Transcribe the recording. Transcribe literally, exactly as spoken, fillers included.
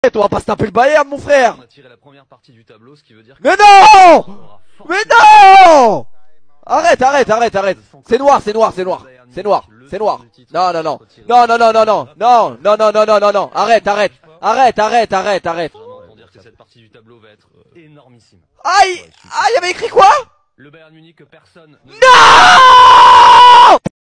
On va pas se taper le Bayern, mon frère. On a tiré la première partie du tableau, ce qui veut dire que Mais non Mais non Arrête, arrête, arrête, arrête. C'est noir, c'est noir, c'est noir. C'est noir, c'est noir. Non, non, non. Non, non, non, non, non. Non, non, non, non, non, non, non. Arrête, arrête. Arrête, arrête, arrête, arrête. vraiment pour dire que cette partie du tableau va être énormissime. Aïe. Aïe, il y avait écrit quoi? Le Bayern Munich que personne ne... Non